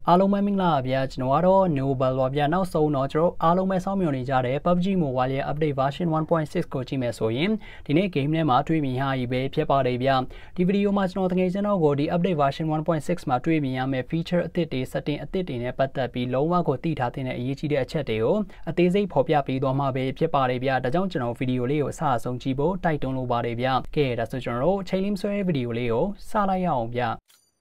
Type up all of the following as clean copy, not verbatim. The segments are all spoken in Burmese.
အားလုံးပဲမင်္ဂလာပါဗျာကျွန်တော်ကတော့ Noble ပါဗျာနောက်ဆုံးတော့ကျွန်တော်အားလုံးပဲစောင့်မျှော်နေကြတဲ့ PUBG Mobile ရဲ့ update version 1.6 ကိုကြည့်မယ်ဆိုရင်ဒီနေ့ game ထဲမှာတွေ့မြင်ရပြီပဲဖြစ်ပါတယ်ဗျာဒီဗီဒီယိုမှာကျွန်တော်တကယ်ကျွန်တော်ကိုဒီ update version 1.6 မှာတွေ့မြင်ရမယ့် feature အသစ်တွေ setting အသစ်တွေနဲ့ပတ်သက်ပြီးလုံးဝကိုသိထားတဲ့အရေးကြီးတဲ့အချက်တွေကိုအသေးစိတ်ဖော်ပြပေးသွားမှာပဲဖြစ်ပါတယ်ဗျာဒါကြောင့်ကျွန်တော်ဗီဒီယိုလေးကိုအစအဆုံးကြည့်ဖို့တိုက်တွန်းလိုပါတယ်ဗျာကဲဒါဆိုကျွန်တော်တို့ချိန်လင်းဆွဲဗီဒီယိုလေးကိုစလိုက်ရအောင်ဗျာ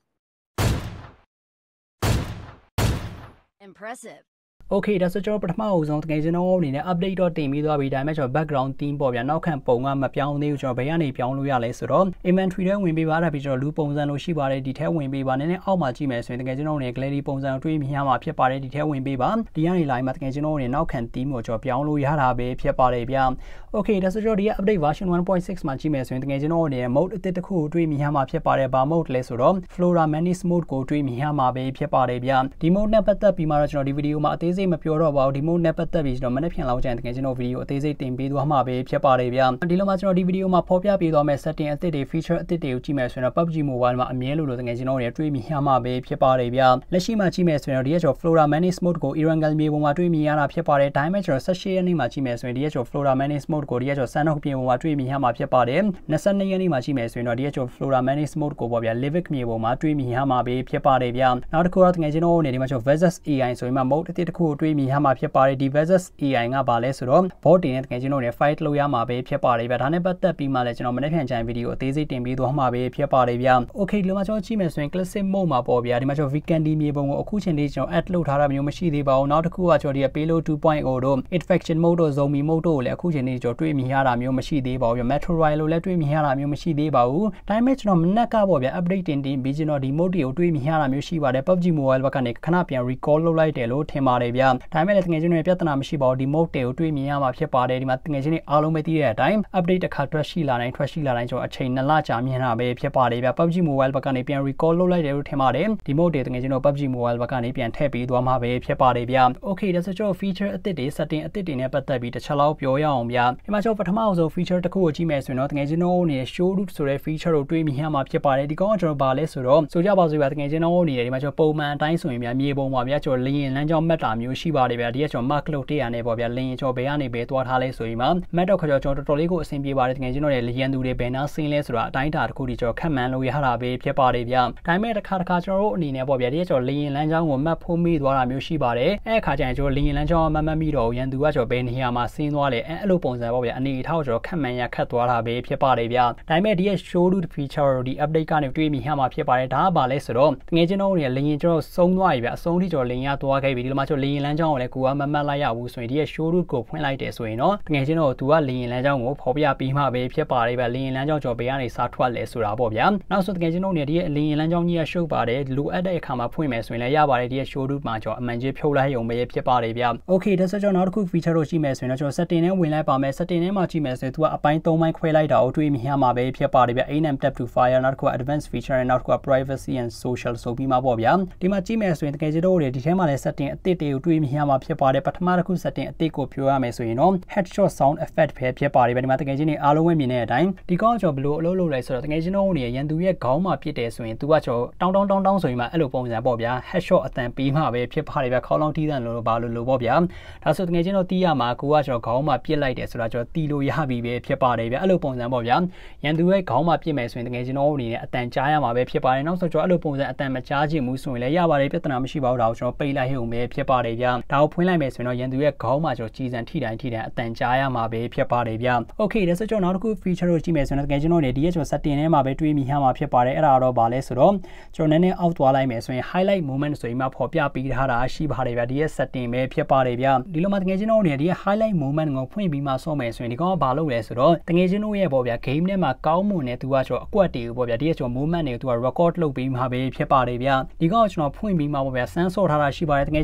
Impressive. Okay ဒါဆိုကျွန်တော်ပထမအဆုံးတကယ်ကျွန်တော်အနေနဲ့ update တော့တင်ပြီးသွားပြီဒါပေမဲ့ကျွန်တော် background theme ပေါ့ဗျာနောက်ခံပုံကမပြောင်းသေးဘူးကျွန်တော်ဘယ်ကနေပြောင်းလို့ရလဲဆိုတော့ inventory ထဲဝင်ပေးပါဒါပြီးကျွန်တော်လူပုံစံလို့ရှိပါတယ်ဒီထဲဝင်ပေးပါနည်းနည်းအောက်မှာကြည့်မယ်ဆိုရင်တကယ်ကျွန်တော်အနေနဲ့ gallery ပုံစံတွေးမြင်ရမှာဖြစ်ပါတယ်ဒီထဲဝင်ပေးပါဒီကနေလာရင်မှာတကယ်ကျွန်တော်အနေနဲ့နောက်ခံ theme ကိုကျွန်တော်ပြောင်းလို့ရတာပဲဖြစ်ပါတယ်ဗျာ Okay ဒါဆိုကျွန်တော်ဒီ update version 1.6 မှာကြည့်မယ်ဆိုရင်တကယ်ကျွန်တော်အနေနဲ့ mode အသစ်တစ်ခုတွေးမြင်ရမှာဖြစ်ပါတယ်ဘာ mode လဲဆိုတော့ Flora Manage mode ကိုတွေးမြင်ရမှာပဲဖြစ်ပါတယ်ဗျာဒီ mode နဲ့ပတ်သက်ပြီးမှတော့ကျွန်တော်ဒီဗီဒီယိုမှာအသေးစိတ်မပြောတော့ပါဘူးဒီ mode နဲ့ပတ်သက်ပြီးကျွန်တော်မနေ့ပြန်လောက်ကြရင်တကယ်ကျွန်တော်ဗီဒီယိုအသေးစိတ်တင်ပေးသွားမှာပဲဖြစ်ပါတယ်ဗျာဒီလိုမှကျွန်တော်ဒီဗီဒီယိုမှာဖော်ပြပေးသွားမယ့် setting အသစ်တွေ feature အသစ်တွေကိုကြည့်မယ်ဆိုရင်တော့ PUBG Mobile မှာအမြဲလိုတကယ်ကျွန်တော်တွေတွေးမြင်ရမှာပဲဖြစ်ပါတယ်ဗျာလက်ရှိမှာကြည့်မယ်ဆိုရင်တော့ဒီကကျွန်တော် Flora Manage mode ကို Erangel မြေပုံမှာတွေးမြင်ရတာဖြစ်ပါတယ်ဒါပေမဲ့ကျွန်တော်18ရက်နေ့မှာကြည့်မယ်ဆိုရင်ဒီကကျွန်တော် Flora Manage mode ကိုဒီကကျွန်တော် Sandhook မြေပုံမှာတွေးမြင်ရမှာဖြစ်ပါတယ်22ရက်နေ့မှာကြည့်မယ်ဆိုရင်တော့ဒီကကျွန်တော် Flora Manage mode ကိုပေါ့ဗျာ Livic မြေပုံမှာတွေးမြင်ရမှာပဲဖြစ်ပါတယ်ဗျာနောက်တစ်ခုတော့တကယ်ကျွန်တော်အနေနဲ့ဒီမှာကျွန်တော် Versus AI ဆိုရင်မှ mode အသစ်တစ်ခုကိုတွေးမြင်ရမှာဖြစ်ပါတယ်ဒီ Versus AI ကဘာလဲဆိုတော့ bot တွေနဲ့တကယ်ကျွန်တော်တွေ fight လုပ်ရမှာပဲဖြစ်ပါတယ်ဗျာဒါနဲ့ပတ်သက်ပြီးမှလည်းကျွန်တော်မနေ့ပြန်ကြိုင်ဗီဒီယိုအသေးစိတ်တင်ပေးသွားမှာပဲဖြစ်ပါတယ်ဗျာ Okay ဒီမှာကျွန်တော်ကြည့်မယ်ဆိုရင် classic mode မှာပေါ့ဗျာဒီမှာကျွန်တော် Vikendi မြေပုံကိုအခုချိန်လေးကျွန်တော် add လုပ်ထားတာမျိုးမရှိသေးပါဘူးနောက်တစ်ခုကကျွန်တော်ဒီ Payload 2.0 တို့ Infection mode တို့ Zombie mode တို့ကိုလည်းအခုချိန်လေးကျွန်တော်တွေးမြင်ရတာမျိုးမရှိသေးပါဘူးဗျာ Metro Royale လို့လည်းတွေးမြင်ရတာမျိုးမရှိသေးပါဘူးဒါပေမဲ့ကျွန်တော်မနက်ကပေါ့ဗျာ update တင်ပြီးကျွန်တော်ဒီ mode တွေကိုတွေးမြင်ရတာမျိုးရှိပါတယ် PUBG Mobile ဘက်ကနေခဏပြန် recall လုပ်လိုက်တယ်လို့ထင်ပါတယ်ဗျာဒါပေမဲ့လည်းတကယ်ကျွန်တော်ပြဿနာမရှိပါဘူးဒီ mode တွေကိုတွေးမြင်ရမှာဖြစ်ပါတယ်ဒီမှာတကယ်ချင်းအားလုံးပဲသိတဲ့အတိုင်း update တစ်ခါထွက်ရှိလာတိုင်းကျွန်တော်အချိန်2လကြာမြင်တာပဲဖြစ်ပါတယ်ဗျာ PUBG Mobile ဘက်ကနေပြန် recall လုပ်လိုက်တယ်လို့ထင်ပါတယ်ဒီ mode တွေတကယ်ကျွန်တော် PUBG Mobile ဘက်ကနေပြန်ထည့်ပေးသွားမှာပဲဖြစ်ပါတယ်ဗျာ Okay ဒါဆိုကျွန်တော် feature အသစ်တွေ setting အသစ်တွေနဲ့ပတ်သက်ပြီးတစ်ချက်လောက်ပြောရအောင်ဗျာဒီမှာကျွန်တော်ပထမဆုံး feature တစ်ခုကိုကြည့်မယ်ဆိုရင်တော့တကယ်ကျွန်တော်အနေနဲ့ show root ဆိုတဲ့ feature ကိုတွေးမြင်ရမှာဖြစ်ပါတယ်ဒီကောင်ကကျွန်တော်ဗာလဲဆိုတော့ဆိုကြပါစို့ဗျာတကယ်ကျွန်တော်အနေနဲ့ဒီမှာကျွန်တော်ပုံမှန်အတိုင်းဆိုရင်ဗျာမြေပုံပါဗျာကျွန်တော်လင်းရင်လမ်းကြောင်းမှတ်တာမျိုးရှိပါတယ်ဗျာဒီကကျွန်တော် mark လုပ်100နဲ့ပေါ့ဗျာလင်းရင်ကျွန်တော်ဘယ်ကနေဘယ်သွားထားလဲဆိုရင်မှမှတ်တော့ကျွန်တော်တော်တော်လေးကိုအဆင်ပြေပါတယ်တကယ်ကျွန်တော်ရဲ့လျံသူတွေဘယ်နာဆင်းလဲဆိုတာအတိုင်းအတာတစ်ခုဒီကျွန်တော်ခက်မှန်းလို့ရတာပဲဖြစ်ပါတယ်ဗျာဒါပေမဲ့တစ်ခါကျွန်တော်တို့အနေနဲ့ပေါ့ဗျာဒီကကျွန်တော်လင်းရင်လမ်းကြောင်းကိုမှတ်ဖို့မိသွားတာမျိုးရှိပါတယ်အဲ့အခါကျရင်ကျွန်တော်လင်းရင်လမ်းကြောင်းမှတ်မိတော့ရန်သူကကျွန်တော်ဘယ်နေရာမှာဆင်းသွားလဲအဲ့လိုပုံစံပေါ့ဗျာအနေအထားကိုကျွန်တော်ခက်မှန်းရခက်သွားတာပဲဖြစ်ပါတယ်ဗျာဒါပေမဲ့ဒီရဲ့ show root feature ဒီ update ကနေတွေးမိရမှာဖြစ်ပါတယ်ဒါကဘာလဲဆိုတော့တကယ်ကျွန်တော်တို့လင်းရင်ကျွန်တော်ဆုံးသွားပြီဗျာအဆုံးထိကျွန်တော်လင်းရသွားခဲ့ပြီဒီလိုမှကျွန်တော်လင်းရင်လမ်းကြောင်းကိုလည်းကိုကမမှတ်လိုက်ရဘူးဆိုရင်ဒီရဲ့ show root ကိုဖွင့်လိုက်တယ်ဆိုရင်တော့တကယ်ကျွန်တော်သူကလင်းရင်လမ်းကြောင်းကိုဖော်ပြပြီးမှပဲဖြစ်ပါတယ်ဗျာလင်းရင်လမ်းကြောင်းကျွန်တော်ဘယ်ကနေစားထွက်လဲဆိုတာပေါ့ဗျာနောက်ဆိုတကယ်ကျွန်တော်တို့ဒီရဲ့လင်းရင်လမ်းကြောင်းကြီးရရှုပ်ပါတယ်လိုအပ်တဲ့အခါမှာဖွင့်မယ်ဆိုရင်လည်းရပါတယ်ဒီရဲ့ show root မှာကျွန်တော်အမှန်ကြီးဖြုတ်လိုက်ရုံပဲဖြစ်ပါတယ်ဗျာ Okay ဒါဆိုကျွန်တော်နောက်တစ်ခု feature ကိုကြည့်မယ်ဆိုရင်တော့ကျွန်တော် setting နဲ့ဝင်လိုက်ပါမယ် setting ထဲမှာကြည့်မယ်ဆိုရင်သူကအပိုင်း3ပိုင်းခွဲလိုက်တာကိုတွေးမြင်ရမှာပဲဖြစ်ပါတယ်ဗျာ aim tap to fire နောက်တစ်ခုက advanced feature နဲ့နောက်တစ်ခုက privacy and social ဆိုပြီးမှပေါ့ဗျာဒီမှာကြည့်မယ်ဆိုရင်တကယ်ကျွန်တော်တို့ဒီထဲမှာလည်း setting အသစ်တွေကိုတွေးမြင်ရမှာဖြစ်ပါတယ်ပထမတစ်ခု setting အသစ်ကိုပြောရမယ်ဆိုရင်တော့ headshot sound effect ပဲဖြစ်ပါတယ်ဗျာဒီမှာတကယ်ချင်းနေအားလုံးပဲမြင်တဲ့အတိုင်းဒီကောင်ကျွန်တော်ဘယ်လိုအလုပ်လုပ်လဲဆိုတော့တကယ်ချင်းတို့နေရန်သူရဲ့ခေါင်းမှာပြစ်တယ်ဆိုရင်သူကကျွန်တော်တောင်းဆိုရင်မှအဲ့လိုပုံစံပေါ့ဗျာ headshot အတန်ပေးမှပဲဖြစ်ပါတယ်ဗျာခေါင်းလောင်းတီးတန်လို့ဘာလို့ပေါ့ဗျာဒါဆိုတကယ်ချင်းတို့တီးရမှာကိုကကျွန်တော်ခေါင်းမှာပြစ်လိုက်တယ်ဆိုတာကျွန်တော်တီးလို့ရပြီပဲဖြစ်ပါတယ်ဗျာအဲ့လိုပုံစံပေါ့ဗျာရန်သူရဲ့ခေါင်းမှာပြစ်မယ်ဆိုရင်တကယ်ချင်းတို့အနေနဲ့အတန်ကြားရမှာပဲဖြစ်ပါတယ်နောက်ဆိုကျွန်တော်အဲ့လိုပုံစံအတန်မကြားချင်ဘူးဆိုရင်လည်းရပါတယ်ပြဿနာမရှိပါဘူးဒါကိုကျွန်တော်ပိတ်လိုက်ရုံပဲဖြစ်ပါတယ်ဗျာဒါကိုဖွင့်လိုက်မယ်ဆိုရင်တော့ရန်သူရဲ့ခေါင်းမှာကျွန်တော်ကြီးစံထိတိုင်းအတန်ကြားရမှာပဲဖြစ်ပါတယ်ဗျာ Okay ဒါဆိုကျွန်တော်နောက်တစ်ခု feature ကိုကြည့်မယ်ဆိုရင်တကယ်ကျွန်တော်နေဒီရဲ့ကျွန်တော် setting ထဲမှာပဲတွေးမိရမှာဖြစ်ပါတယ်အဲ့ဒါတော့ဘာလဲဆိုတော့ကျွန်တော်နည်းနည်းအောက်သွားလိုက်မယ်ဆိုရင် highlight moment ဆိုရင်မှဖော်ပြပေးထားတာရှိပါတယ်ဗျာဒီရဲ့ setting ပဲဖြစ်ပါတယ်ဗျာဒီလိုမှတကယ်ကျွန်တော်နေဒီရဲ့ highlight moment ကိုဖွင့်ပြီးမှဆော့မယ်ဆိုရင်ဒီကောင်ကဘာလုပ်လဲဆိုတော့တကယ်ကျွန်တော်ရဲ့ပေါ့ဗျာ game ထဲမှာကောင်းမွန်တဲ့သူကကျွန်တော်အကွက်တွေကိုပေါ့ဗျာဒီရဲ့ကျွန်တော် moment တွေကိုသူက record လုပ်ပြီးမှပဲဖြစ်ပါတယ်ဗျာဒီကောင်ကကျွန်တော်ဖွင့်ပြီးမှပေါ့ဗျာစမ်းဆော့ထားတာရှိပါတယ်တကယ်ကျွန်တော်နေအကောင်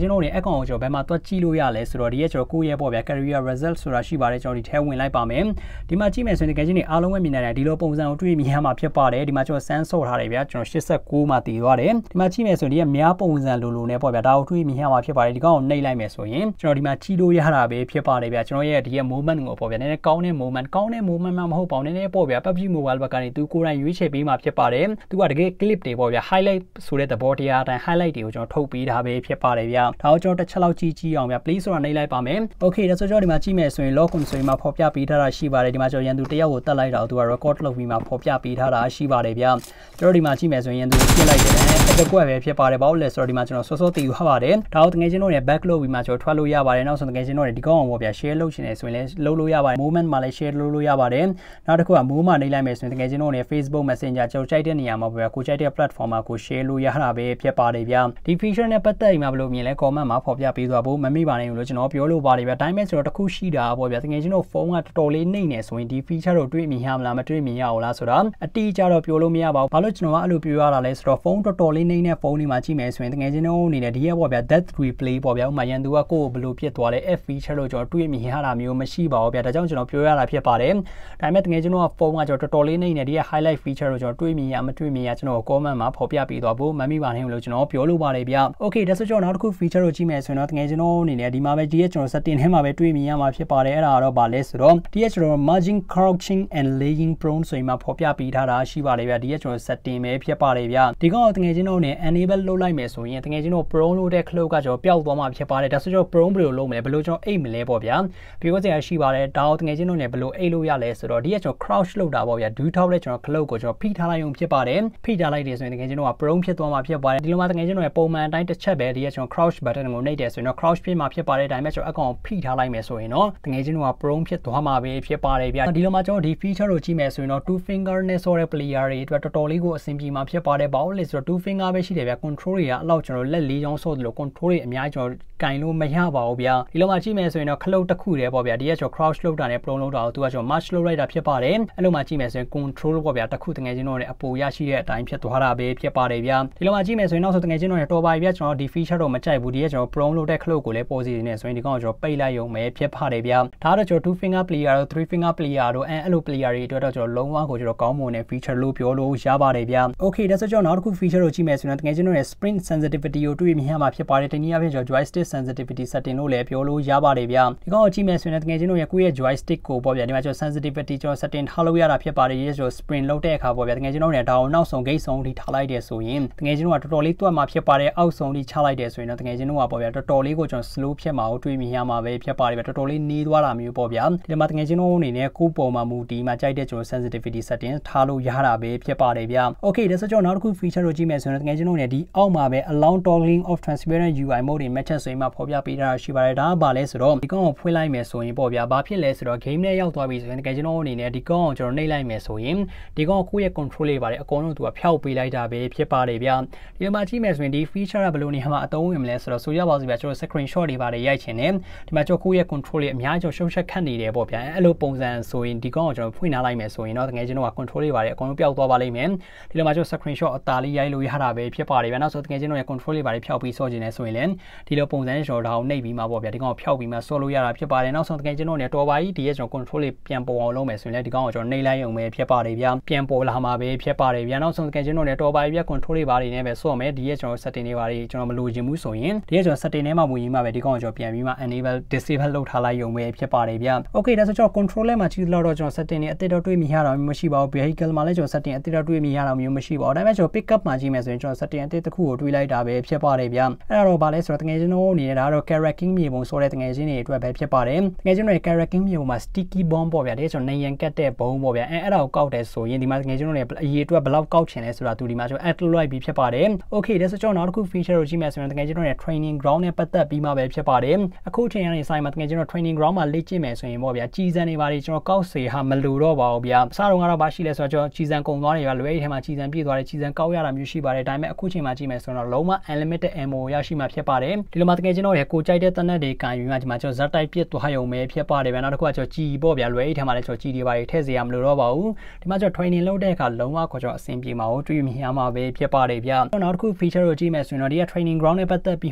ကောင်ကိုကျွန်တော်ဘယ်မှာတွက်ကြည့်လို့ရလဲဆိုတော့ဒီရဲ့ကျွန်တော်ကိုယ့်ရဲ့ပေါ့ဗျာ career result ဆိုတာရှိပါတယ်ကျွန်တော်ဒီထဲဝင်လိုက်ပါမယ်ဒီမှာကြည့်မယ်ဆိုရင်တကယ်ချင်းနေအားလုံးပဲမြင်နိုင်တယ်ဒီလိုပုံစံကိုတွေ့မြင်ရမှာဖြစ်ပါတယ်ဒီမှာကျွန်တော်စမ်းဆော့ထားတယ်ဗျာကျွန်တော်89မှာတည်သွားတယ်ဒီမှာကြည့်မယ်ဆိုရင်ဒီကများပုံစံလိုနဲ့ပေါ့ဗျာဒါကိုတွေ့မြင်ရမှာဖြစ်ပါတယ်ဒီကောင်ကိုနှိပ်လိုက်မယ်ဆိုရင်ကျွန်တော်ဒီမှာကြည့်လို့ရတာပဲဖြစ်ပါတယ်ဗျာကျွန်တော်ရဲ့ဒီရဲ့ moment ကိုပေါ့ဗျာနည်းနည်းကောင်းတဲ့ moment မှမဟုတ်ပါဘူးနည်းနည်းပေါ့ဗျာ PUBG Mobile ဘက်ကနေသူကိုယ်တိုင်ရွေးချယ်ပေးမှာဖြစ်ပါတယ်သူကတကယ် clip တွေပေါ့ဗျာ highlight ဆိုတဲ့သဘောတရားအတိုင်း highlight တွေကိုကျွန်တော်ထုတ်ပေးထားပဲဖြစ်ပါတယ်ဗျာဒါကိုကျွန်တော်တစ်ချက်လောက်ကြည့်အောင်ဗျာ please ဆိုတာနှိပ်လိုက်ပါမယ် okay ဒါဆိုကျွန်တော်ဒီမှာကြည့်မယ်ဆိုရင် login ဆိုရင်မှာဖော်ပြပေးထားတာရှိပါတယ်ဒီမှာကျွန်တော်ရန်သူတယောက်ကိုတက်လိုက်တာသူက record လုပ်ပြီးမှဖော်ပြပေးထားတာရှိပါတယ်ဗျာကျွန်တော်ဒီမှာကြည့်မယ်ဆိုရင်ရန်သူပြစ်လိုက်တယ်တစ်ကွက်ပဲဖြစ်ပါတယ်ဘာလို့လဲဆိုတော့ဒီမှာကျွန်တော်စောစောတည်ယူထားပါတယ်ဒါကိုတကယ်ချင်းတို့နဲ့ back လုပ်ပြီးမှကျွန်တော်ထွက်လို့ရပါတယ်နောက်ဆုံးတကယ်ချင်းတို့နဲ့ဒီကောင်အောင်ပေါ့ဗျာ share လုပ်ချင်တယ်ဆိုရင်လည်းလုပ်လို့ရပါတယ် moment မှာလည်း share လုပ်လို့ရပါတယ်နောက်တစ်ခုက move မှာနှိပ်လိုက်မယ်ဆိုရင်တကယ်ချင်းတို့နဲ့ Facebook Messenger ကျွန်တော်ကြိုက်တဲ့နေရာမှာပေါ့ဗျာကိုကြိုက်တဲ့ platform မှာကို share လို့ရတာပဲဖြစ်ပါတယ်ဗျာဒီ feature နဲ့ပတ်သက်ပြီးမှဘယ်လိုမြင်လဲ comment မှာဖော်ပြပေးသွားဖို့မမေ့ပါနဲ့လို့ကျွန်တော်ပြောလို့ပါတယ်ဗျာဒါပေမဲ့ဆိုတော့တစ်ခုရှိတာပေါ့ဗျာတကယ်ချင်းတို့ဖုန်းကတော်တော်လေးနှိမ့်နေဆိုရင်ဒီ feature ကိုတွေ့မြင်ရမလားမတွေ့မြင်ရအောင်လားဆိုတာအတိအကျတော့ပြောလို့မရပါဘူးဘာလို့ကျွန်တော်ကအဲ့လိုပြောရတာလဲဆိုတော့ဖုန်းတော်တော်လေးနှိမ့်တဲ့ဖုန်းဒီမှာကြည့်မယ်ဆိုရင်တကယ်ချင်းတို့အနေနဲ့ဒီရဲ့ပေါ့ဗျာ death replay ပေါ့ဗျာဥမာရန်သူကကိုယ်ဘယ်လိုဖြစ်သွားလဲ F feature လို့ကျွန်တော်တွေ့မြင်ရတာမျိုးမရှိပါဘူးဗျာဒါကြောင့်ကျွန်တော်ပြောရတာဖြစ်ပါတယ်ဒါပေမဲ့တကယ်ချင်းတို့ကဖုန်းကကျွန်တော်တော်တော်လေးနှိမ့်နေဒီရဲ့ highlight feature ကိုကျွန်တော်တွေ့မြင်ရမတွေ့မြင်ရကျွန်တော် comment မှာဖော်ပြပေးသွားဖို့မမိပါနဲ့လို့ကျွန်တော်ပြောလို့ပါတယ်ဗျာ okay ဒါဆိုကျွန်တော်နောက်တစ်ခု feature ကိုကြည့်မယ်ဆိုရင်တော့တကယ်ကျွန်တော်အနေနဲ့ဒီမှာပဲဒီရဲ့ကျွန်တော် setting ထဲမှာပဲတွေ့မြင်ရမှာဖြစ်ပါတယ်အဲ့ဒါတော့ဗာလဲဆိုတော့ဒီရဲ့ကျွန်တော် margin crouching and laying prone ဆိုရင်မှာဖော်ပြပေးထားတာရှိပါတယ်ဗျာဒီရဲ့ကျွန်တော် setting ပဲဖြစ်ပါတယ်ဗျာဒီကောင်တကယ်ချင်းတို့နဲ့ enable လုပ်လိုက်မယ်ဆိုရင်တကယ်ချင်းတို့ prone လို့တဲ့ cloak ကကျွန်တော်ပျောက်သွားမှာဖြစ်ပါတယ်ဒါဆိုကျွန်တော် prone ဘယ်လိုလုပ်မလဲဘယ်လိုကျွန်တော်အိတ်မလဲပေါ့ဗျာပြီးတော့ဆရာရှိပါတယ်ဒါကိုတကယ်ချင်းတို့နဲ့ဘယ်လိုအိတ်လို့ရလဲဆိုတော့ဒီရဲ့ကျွန်တော် crouch လုပ်တာပေါ့ဗျာ do top နဲ့ကျွန်တော် cloak ကိုကျွန်တော်ဖိထားလိုက်ရုံဖြစ်ပါတယ်ဖိထားလိုက်တယ်ဆိုရင်တကယ်ချင်းတို့က prone ဖြစ်သွားမှာဖြစ်ပါတယ်ဒီလိုမှတကယ်ချင်းတို့ရဲ့ပုံမှန်အတိုင်းတစ်ချက်ပဲဒီရဲ့ကျွန်တော် crouch button ကိုနှိပ်တယ်ဆိုရင်တော့ crouch ဖြစ်မှာဖြစ်ပါတယ်ဒါပေမဲ့ကျွန်တော်အကောင်ဖိထားလိုက်မယ်ဆိုရင်တော့တကယ်ချင်းတို့က prone ဖြစ်သွားမှာပဲဖြစ်ပါတယ်ဗျာဒီလိုမှကျွန်တော်ဒီ feature ကိုကြည့်မယ်ဆိုရင်တော့ two finger နဲ့ဆော်တဲ့ player တွေအတွက်တော်တော်လေးကိုအဆင်ပြေမှာဖြစ်ပါတယ်ဘာလို့လဲဆိုတော့ two finger ပဲရှိတယ်ဗျာ control တွေကအလောက်ကျွန်တော်လက်လေးချောင်းဆော့တယ်လို့ control တွေအများကြီးကျွန်တော်ကင်လို့မရပါဘူးဗျာဒီလိုမှကြည့်မယ်ဆိုရင်တော့ခလုတ်တစ်ခုတည်းပေါ့ဗျာဒီကကျွန်တော် crouch လုပ်တာနဲ့ prone လုပ်တာကိုသူကကျွန်တော် match လုပ်လိုက်တာဖြစ်ပါတယ်အဲ့လိုမှကြည့်မယ်ဆိုရင် control ပေါ့ဗျာတစ်ခုတကယ်ချင်းတို့နဲ့အပေါ်ရရှိတဲ့အတိုင်းဖြစ်သွားတာပဲဖြစ်ပါတယ်ဗျာဒီလိုမှကြည့်မယ်ဆိုရင်နောက်ဆိုတကယ်ချင်းတို့နဲ့တော်ပါပြီဗျာကျွန်တော်ဒီ feature တော့မကြိုက်ဘူးဒီကကျွန်တော် prone လုပ်တဲ့ခလုတ်ကိုလည်းပေါ်စီနေဆိုရင်ဒီကောင်ကျွန်တော်ပိတ်လိုက်ရုံပဲဖြစ်ပါတယ်ဗျာဒါတော့ကျွန်တော် two finger player တို့ three finger player တို့အဲ့လို player တွေအတွက်တော့ကျွန်တော်လုံးဝကိုကျွန်တော်ကောင်းမွန်တဲ့ feature လို့ပြောလို့ရပါတယ်ဗျာ okay ဒါဆိုကျွန်တော်နောက်တစ်ခု feature ကိုကြည့်မယ်ဆိုရင်တကယ်ချင်းတို့ရဲ့ sprint sensitivity ကိုတွေ့မြင်ရမှာဖြစ်ပါတယ်တနည်းအားဖြင့်ကျွန်တော် joystick sensitivity setting လို့လည်းပြောလို့ရပါတယ်ဗျာဒီကောင်ကိုကြည့်မယ်ဆိုရင်တကယ်ချင်းတို့ရဲ့ကိုယ့်ရဲ့ joystick ကိုပေါ့ဗျာဒီမှာကျွန်တော် sensitivity ကျွန်တော် setting ထားလို့ရတာဖြစ်ပါတယ်ဒီကျွန်တော် sprint လုပ်တဲ့အခါပေါ့ဗျာတကယ်ချင်းတို့နဲ့ဒါအောင်နောက်ဆုံး gate ဆုံးထိထားလိုက်တယ်ဆိုရင်တကယ်ချင်းတို့ကတော်တော်လေးတွက်မှာဖြစ်ပါတယ်အောက်ဆုံးထိချလိုက်တယ်ဆိုရင်တော့တကယ်ချင်းတို့ကပေါ့ဗျာတော်တော်လေးကိုကျွန်တော် slow ဖြစ်မှာကိုတွေ့မြင်ရမှာပဲဖြစ်ပါတယ်ဗျာတော်တော်လေးနေသွားတာမျိုးပေါ့ဗျာဒီမှာတကယ်ချင်းတို့အနေနဲ့ကိုယ်ပုံမှာမူတည်မှာကြိုက်တဲ့ကျွန်တော် sensitivity setting ထားလို့ရတာပဲဖြစ်ပါတယ်ဗျာ okay ဒါဆိုကျွန်တော်နောက်တစ်ခု feature ကိုကြည့်မယ်ဆိုရင်တကယ်ချင်းတို့နဲ့ဒီအောက်မှာပဲ allow toggling of transparent UI mode တွေ match ဆိုရင်မှဖော်ပြပေးထားတာရှိပါတယ်ဒါကဘာလဲဆိုတော့ဒီကောင်ကိုဖွင့်လိုက်မယ်ဆိုရင်ပေါ့ဗျာဘာဖြစ်လဲဆိုတော့ game နဲ့ရောက်သွားပြီဆိုရင်တကယ်ကျွန်တော်အနေနဲ့ဒီကောင်ကိုကျွန်တော်နှိပ်လိုက်မယ်ဆိုရင်ဒီကောင်ကိုယ့်ရဲ့ control လေးပါတယ်အကုန်လုံးသူကဖျောက်ပေးလိုက်တာပဲဖြစ်ပါတယ်ဗျာဒီမှာကြည့်မယ်ဆိုရင်ဒီ feature ကဘယ်လိုနေမှာအသုံးဝင်မလဲဆိုတော့ဆိုရပါစို့ဗျာကျွန်တော် screenshot တွေပါတယ်ရိုက်ချင်တယ်ဒီမှာကျွန်တော်ကိုယ့်ရဲ့ control လေးအများကြီးကျွန်တော်ရှုပ်ချက်ခတ်နေတယ်ပေါ့ဗျာအဲ့လိုပုံစံဆိုရင်ဒီကောင်ကိုကျွန်တော်ဖွင့်ထားလိုက်မယ်ဆိုရင်တော့တကယ်ကျွန်တော်က control လေးပါတယ်အကုန်လုံးပျောက်သွားပါလိမ့်မယ်ဒီလိုမှာကျွန်တော် screenshot အသားလေးရိုက်လို့ရတာပဲဖြစ်ပါတယ်ဗျာနောက်ဆိုတကယ်ကျွန်တော်ရဲ့ control လေးပါတယ်ဖျောက်ပြီးဆော့ခြင်းနဲ့ဆိုရင်လည်းဒီလိုပုံစံနဲ့ကျွန်တော်ဒါကိုနှိပ်ပြီးမှပေါ့ဗျာဒီကောင်ကိုဖျောက်ပြီးမှဆော့လို့ရတာဖြစ်ပါတယ်နောက်ဆုံးတကယ်ကျွန်တော်နဲ့တော်ပါကြီးဒီရဲ့ကျွန်တော် control လေးပြန်ပေါ်အောင်လုပ်မယ်ဆိုရင်လည်းဒီကောင်ကိုကျွန်တော်နှိပ်လိုက်ရုံပဲဖြစ်ပါတယ်ဗျာပြန်ပေါ်လာမှာပဲဖြစ်ပါတယ်ဗျာနောက်ဆုံးတကယ်ကျွန်တော်နဲ့တော်ပါကြီးဗျာ control လေးပါတယ်နဲ့ပဲဆော့မယ်ဒီရဲ့ကျွန်တော် setting တွေပါတယ်ကျွန်တော်မလိုချင်ဘူးဆိုရင်ဒီရဲ့ကျွန်တော် setting ထဲမှာဝင်ရင်မှပဲဒီကောင်ကိုကျွန်တော်ပြန်ပြီးမှ enable disable လုပ်ထားလိုက်ရုံပဲဖြစ်ပါတယ်ဗျာ okay ဒါဆိုကျွန်တော် control ထဲမှာကြည့်လို့တော့ကျွန်တော် setting တွေအသစ်တော့တွေ့မြင်ရတာမျိုးမရှိပါဘူး vehicle မှာလည်းကျွန်တော် setting အသစ်တော့တွေ့မြင်ရတာမျိုးမရှိပါဘူးဒါပေမဲ့ကျွန်တော် pick up မှာကြည့်မယ်ဆိုရင်ကျွန်တော် setting အသစ်တစ်ခုကိုတွေ့လိုက်တာပဲဖြစ်ပါတယ်ဗျာအဲ့ဒါတော့ဗာလဲဆိုတော့တကယ်ကျွန်တော်အနေနဲ့ဒါတော့ carracking မြေပုံဆိုတဲ့တကယ်ချင်းတွေအတွက်ပဲဖြစ်ပါတယ်တကယ်ကျွန်တော် carracking မြေပုံမှာ sticky bomb ပေါ့ဗျာဒီကျွန်တော်နေရန်ကတ်တဲ့ဘုံပေါ့ဗျာအဲ့ဒါကိုကောက်တယ်ဆိုရင်ဒီမှာတကယ်ကျွန်တော်လည်းအရေးအတွက်ဘယ်လောက်ကောက်ချင်လဲဆိုတာသူဒီမှာကျွန်တော် add လုပ်လိုက်ပြီးဖြစ်ပါတယ် okay ဒါဆိုကျွန်တော်နောက်တစ်ခု feature ကိုကြည့်မယ်ဆိုရင်တကယ်ကျွန်တော်ရဲ့ training ground နဲ့ပတ်သက်ပြီးမှပဲဖြစ်ပါတယ်အခုချိန်ကနေဆိုင်မှာတကယ်ကျွန်တော် training ground မှာလေ့ကျင့်မယ်ဆိုရင်ပေါ့ဗျာကြီးစံနေပါလေကျွန်တော်ကောက်စေဟာမလိုတော့ပါဘူးဗျာအစားတော့ကတော့ဘာရှိလဲဆိုတော့ကျွန်တော်ကြီးစံကုန်သွားနေပါလွယ်အဲ့ထဲမှာကြီးစံပြည့်သွားတယ်ကြီးစံကောက်ရတာမျိုးရှိပါတယ်ဒါပေမဲ့အခုချိန်မှာကြည့်မယ်ဆိုတော့လုံးဝ unlimited ammo ရရှိမှာဖြစ်ပါတယ်ဒီလိုမှတကယ်ကျွန်တော်ရဲ့ကိုကြိုက်တဲ့တနက်တွေကန်ယူမှဒီမှာကျွန်တော်ဇက်တိုက်ပြစ်သွားရုံပဲဖြစ်ပါတယ်ဗျာနောက်တစ်ခုကကျွန်တော်ကြီးပေါ့ဗျာလွယ်အဲ့ထဲမှာလည်းကျွန်တော်ကြီးတွေပါထည့်စေရမလိုတော့ပါဘူးဒီမှာကျွန်တော် training လုပ်တဲ့အခါလုံးဝကိုကျွန်တော်အဆင်ပြေမှာကိုတွေ့မြင်ရမှာပဲဖြစ်ပါတယ်ဗျာနောက်တစ်ခု feature ကိုကြည့်မယ်ဆိုရင်တော့ဒီက training ground နဲ့ပတ်သက်ပြီးမှပဲဖြစ်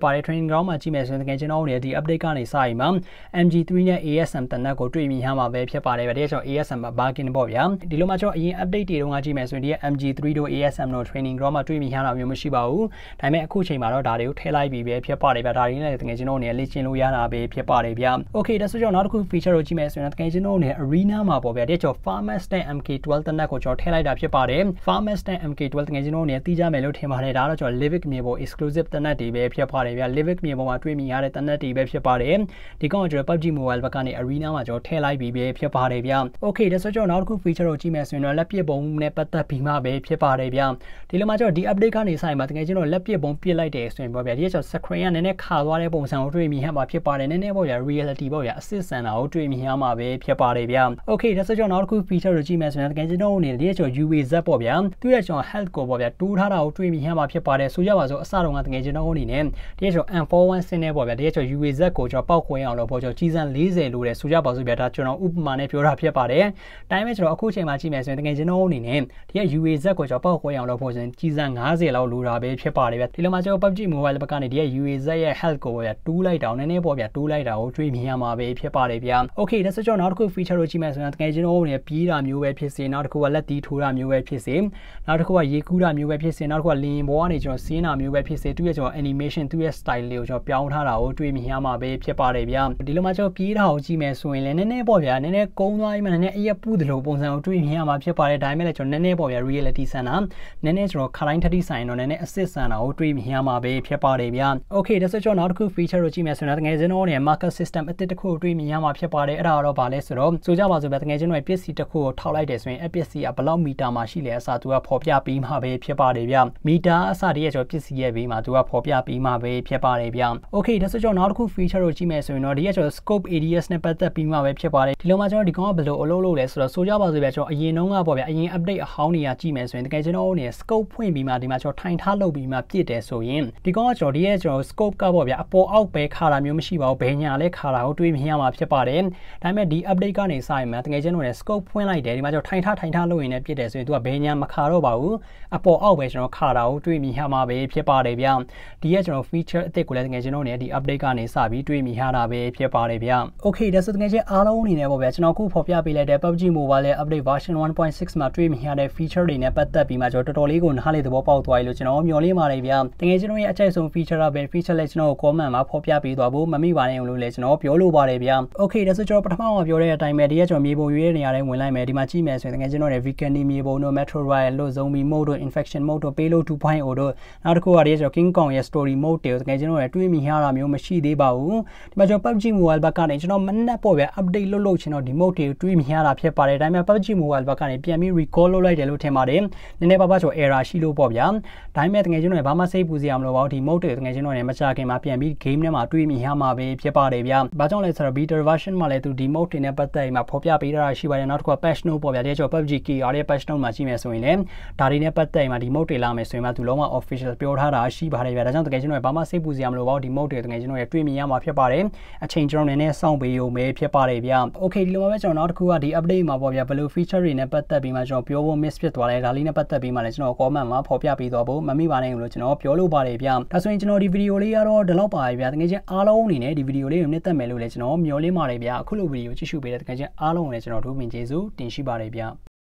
ပါတယ် training ground မှာကြည့်မယ်ဆိုရင်တကယ်ကျွန်တော်တို့ဒီ update ကနေစပြီးမှ MG3 နဲ့ ASM တနက်ကိုတွေ့မြင်ရမှာပဲဖြစ်ပါတယ်ဗျာဒီကျွန်တော် ASM မှာ bargain ပေါ့ဗျာဒီလိုမှကျွန်တော်အရင် update တွေတုန်းကကြည့်မယ်ဆိုရင်ဒီ MG3 တို့ ASM တို့ training ground မှာတွေ့မြင်ရတာမျိုးမရှိပါဘူးဒါပေမဲ့အခုချိန်မှာတော့ဒါတွေကိုထည့်လိုက်ပြီးပဲဖြစ်ပါတယ်ဗျာဒါတွေနဲ့တကယ်ကျွန်တော်တို့လေ့ကျင့်လို့ရတာပဲဖြစ်ပါတယ်ဗျာ okay ဒါဆိုကျွန်တော်နောက်တစ်ခု feature ကိုကြည့်မယ်ဆိုရင်တကယ်ကျွန်တော်တို့ arena မှာပေါ့ဗျာဒီကျွန်တော် Farmers နဲ့ MK12 တနက်ကိုကျွန်တော်ထည့်လိုက်တာဖြစ်ပါတယ် Farmers နဲ့ MK12 တကယ်ကျွန်တော်တို့သိကြမယ်လို့ထင်ပါတယ်ဒါတော့ကျွန်တော် Livic မြေပေါ် exclusive တနက်တွေပဲဖြစ်ပါတယ်ဗျာ Livic မြေပေါ်မှာတွေ့မြင်ရတဲ့တနက်တွေပဲဖြစ်ပါတယ်ဒီကောင်ကျွန်တော် PUBG Mobile ဘက်ကနေ arena မှာကျွန်တော်ထည့်လိုက်ပြီးပဲဖြစ်ပါတယ်ဗျာ okay ဒါဆိုကျွန်တော်နောက်တစ်ခု feature ကိုကြည့်မယ်ဆိုရင်တော့လက်ပစ်ပုံနဲ့ပတ်သက်ပြီးမှပဲဖြစ်ပါတယ်ဗျာဒီလိုမှကျွန်တော်ဒီ update ကနေစရင်မှာတကယ်ကျွန်တော်လက်ပစ်ပုံပြစ်လိုက်တယ်ဆိုရင်ပေါ့ဗျာဒီကျွန်တော် screen ကနည်းနည်းခါသွားတဲ့ပုံစံကိုတွေ့မြင်ရမှာဖြစ်ပါတယ်နည်းနည်းပေါ့ဗျာ reality ပေါ့ဗျာအစစ်စံတာကိုတွေ့မြင်ရမှာပဲဖြစ်ပါတယ်ဗျာ okay ဒါဆိုကျွန်တော်နောက်တစ်ခု feature ကိုကြည့်မယ်ဆိုရင်တကယ်ကျွန်တော်အနေနဲ့ဒီကျွန်တော် UAZ ပေါ့ဗျာသူရဲ့ကျွန်တော် health ကိုပေါ့ဗျာတိုးထားတာကိုတွေ့မြင်ရမှာဖြစ်ပါတယ်ဆိုကြပါစို့အစတုန်းကတကယ်ကျွန်တော်အနေနဲ့ဒီကျွန်တော် M41 စင်းနေပေါ့ဗျာဒီကျွန်တော် UAZ ကိုကျွန်တော်ပောက်ခွဲအောင်လို့ပေါ့ကျွန်တော်ကြီးစံ40လို့တဲ့ဆိုကြပါစို့ဗျာဒါကျွန်တော်ဥပမာနဲ့ပြောတာဖြစ်ပါတယ်တိုင်းမဲ့ကျွန်တော်အခုချိန်မှာကြည့်မယ်ဆိုရင်တကယ်ကျွန်တော်အနေနဲ့ဒီ UAZ ကိုကျွန်တော်ပောက်ခွဲအောင်လို့ပေါ့ဆိုရင်ကြီးစံ50လောက်လိုတာပဲဖြစ်ပါတယ်ဗျာဒီလိုမှကျွန်တော် PUBG Mobile ဘက်ကနေဒီ UAZ ရဲ့ health ကိုပေါ့ဗျာတိုးလိုက်တာနည်းနည်းပေါ့ဗျာတိုးလိုက်တာကိုတွေ့မြင်ရမှာပဲဖြစ်ပါတယ်ဗျာ okay ဒါဆိုကျွန်တော်နောက်တစ်ခု feature ကိုကြည့်မယ်ဆိုရင်တကယ်ကျွန်တော်အနေနဲ့ပြေးတာမျိုးပဲဖြစ်စေနောက်တစ်ခုကလက်တီးထိုးတာမျိုးပဲဖြစ်စေနောက်တစ်ခုကရေကူးတာမျိုးပဲဖြစ်စေနောက်တစ်ခုကလင်းပေါ်ကနေကျွန်တော်စင်းတာမျိုးပဲဖြစ်စေသူ့ရဲ့ကျွန်တော် animation သူ့ရဲ့ style လေးကိုကျွန်တော်ပြောင်းထားတာကိုတွေ့မြင်ရမှာပဲဖြစ်ပါတယ်ဗျာဒီလိုမှကျွန်တော်ပြေးတာကိုကြည့်မယ်ဆိုရင်လည်းနည်းနည်းပေါ့ဗျာနည်းနည်းကုန်းသွားပြီးမှနည်းနည်းအရက်ပူးတယ်လို့ပုံစံကိုတွေ့မြင်ရမှာဖြစ်ပါတယ်ဒါပေမဲ့လည်းကျွန်တော်နည်းနည်းပေါ့ဗျာ reality ဆန်တာနည်းနည်းကျွန်တော်ခတိုင်းထတိဆိုင်တော့နည်းနည်းအစစ်ဆန်တာကိုတွေ့မြင်ရမှာပဲဖြစ်ပါတယ်ဗျာ okay ဒါဆိုကျွန်တော်နောက်တစ်ခု feature ကိုကြည့်မယ်ဆိုရင်တကယ်ကျွန်တော်ရဲ့ market system အသစ်တစ်ခုကိုတွေ့မြင်ရမှာဖြစ်ပါတယ်အဲ့ဒါတော့ဗာလဲဆိုတော့ဆိုကြပါစို့ဗျာတကယ်ကျွန်တော်ရဲ့ပစ္စည်းတစ်ခုကိုထောက်လိုက်တယ်ဆိုရင်အပစ္စည်းကဘယ်လောက်မီတာမှာရှိလဲအစားသူကဖော်ပြပြီးမှပဲဖြစ်ပါတယ်ဗျာမီတာအစားတည်းရဲ့ကျွန်တော်ပစ္စည်းရဲ့ဘေးမှာသူကဖော်ပြပြီးမှပဲဖြစ်ပါတယ်ဗျာ okay ဒါဆိုကျွန်တော်နောက်တစ်ခု feature ကိုကြည့်မယ်ဆိုရင်တော့ဒီရဲ့ကျွန်တော် scope ADS နဲ့ပတ်သက်ပြီးမှပဲဖြစ်ပါတယ်ဒီလိုမှကျွန်တော်ဒီကောင်ကဘယ်လိုအလုပ်လုပ်လဲဆိုတော့ဆိုကြပါစို့ဗျာကျွန်တော်အရင်တုန်းကပေါ့ဗျာအရင် update အဟောင်းတွေကကြည့်မယ်ဆိုရင်တကယ်ကျွန်တော်အနေနဲ့ scope ဖွင့်ပြီးမှဒီမှာကျွန်တော်ထိုင်ထားလုပ်ပြီးမှပြည့်တယ်ဆိုရင်ဒီကောင်ကကျွန်တော်ဒီရဲ့ကျွန်တော် scope ကပေါ့ဗျာအပေါ်အောက်ပဲခါတာမျိုးမရှိပါဘူးဘယ်ညာလဲခါတာကိုတွေးမြင်ရမှာဖြစ်ပါတယ်ဒါပေမဲ့ဒီ update ကနေစရင်မှတကယ်ကျွန်တော်နဲ့ scope ဖွင့်လိုက်တယ်ဒီမှာကျွန်တော်ထိုင်ထားလုပ်ရင်လည်းပြည့်တယ်ဆိုရင်သူကဘယ်ညာမခါတော့ပါဘူးအပေါ်အောက်ပဲကျွန်တော်ခါတာကိုတွေးမြင်ရမှာပဲဖြစ်ပါတယ်ဗျာဒီရဲ့ကျွန်တော် feature အသစ်ကိုလည်းတကယ်ကျွန်တော်နဲ့ဒီ update ကနေစပြီးတွေးမြင်ရတာပဲဖြစ်ပါတယ်ဗျာ okay ဒါဆိုတကယ်ချင်းအားလုံးအနေနဲ့ပေါ့ဗျာကျွန်တော်ခုဖော်ပြပေးလိုက်တဲ့ PUBG Mobile ရဲ့ update version 1.6 မှာတွေးမြင်ရတဲ့ feature တွေနဲ့ပတ်သက်ပြီးမှကျွန်တော်တော်တော်လေးကိုနားလေသဘောပေါက်သွားပြီလို့ကျွန်တော်မျှော်လင့်ပါတယ်ဗျာတကယ်ကျွန်တော်ရဲ့အကြိုက်ဆုံး feature ပဲ feature လည်းကျွန်တော် comment မှာဖော်ပြပေးသွားဖို့မမိပါနဲ့လို့လည်းကျွန်တော်ပြောလိုပါတယ်ဗျာ okay ဒါဆိုကျွန်တော်ပထမမှာပြောတဲ့အတိုင်းပဲဒီကကျွန်တော်မြေပုံရွေးနေရာတိုင်းဝင်လိုက်မယ်ဒီမှာကြည့်မယ်ဆိုရင်တကယ်ကျွန်တော်ရဲ့ weekend မြေပုံတို့ metro royal တို့ zombie mode တို့ infection mode တို့ payload 2.0 တို့နောက်တစ်ခုကဒီကျွန်တော် king kong ရဲ့ story mode တွေကိုတကယ်ကျွန်တော်ရဲ့တွေးမြင်ရတာမျိုးမရှိသေးပါဘူးဒီမှာကျွန်တော် PUBG Mobile ဘက်ကနေကျွန်တော်မနှက်ပေါ့ဗျာ update လုပ်ကျွန်တော်ဒီ mode တွေကိုတွေးမြင်ရတာဖြစ်ပါတယ်ဒါပေမဲ့ PUBG Mobile ဘက်ကနေပြန်ပြီး recall လုပ်လိုက်တယ်လို့ထင်ပါတယ်နည်းနည်းပါးပါးကျွန်တော် error ရှိလို့ပေါ့ဗျာဒါပေမဲ့တကယ်ကျွန်တော်ရဲ့ဘာမှစိတ်ပူစရာမလိုပါဘူးဒီ mode တွေတကယ်ကျွန်တော်ရဲ့မချခင်မှာပြန်ပြီး game ထဲမှာတွေးမြင်ရမှာပဲဖြစ်ပါတယ်ဗျာဘာကြောင့်လဲဆိုတော့ beta version မှာလည်းသူဒီ mode တွေနဲ့ပတ်သက်ပြီးမှဖော်ပြပေးတာရှိပါတယ်နောက်တစ်ခုက patch note ပေါ့ဗျာဒီကျွန်တော် PUBG KR ရဲ့ patch note မှာကြည့်မယ်ဆိုရင်လည်းဒါတွေနဲ့ပတ်သက်ပြီးမှဒီ mode တွေလာမယ်ဆိုရင်မှသူလုံးဝ official ပြောထားတာရှိပါတယ်ဗျာဒါကြောင့်တကယ်ကျွန်တော်ရဲ့ဘာမှစိတ်ပူစရာမလိုပါဘူးဒီ mode တွေတကယ်ကျွန်တော်ရဲ့တွေးမြင်ရမှာဖြစ်ပါတယ်အချိန်ကျွန်တော်နည်းနည်းစောင့်ပေးရုံပဲဖြစ်ပါတယ်ဗျာ okay ဒီလိုမှပဲကျွန်တော်နောက်တစ်ခုကဒီ update မှာပေါ့ဗျာဘယ်လို feature တွေနဲ့ပတ်သက်ပြီးမှကျွန်တော်ပြောဖို့ miss ဖြစ်သွားလဲဒါလေးနဲ့ပတ်သက်ပြီးမှလည်းကျွန်တော် comment မှာဖော်ပြပေးသွားဖို့မမိပါနဲ့လို့ကျွန်တော်ပြောလိုပါတယ်ဗျာဒါဆိုရင်ကျွန်တော်ဒီ video လေးကတော့ဒီလောက်ပါပဲဗျာတကယ်ချင်းအားလုံးအနေနဲ့ဒီ video လေးကိုနှစ်သက်မယ်လို့လည်းကျွန်တော်မျှော်လင့်ပါတယ်ဗျာအခုလို video ကြည့်ရှုပေးတဲ့တကယ်ချင်းအားလုံးကိုလည်းကျွန်တော်တို့မြင်ကျေးဇူးတင်ရှိပါတယ်ဗျာ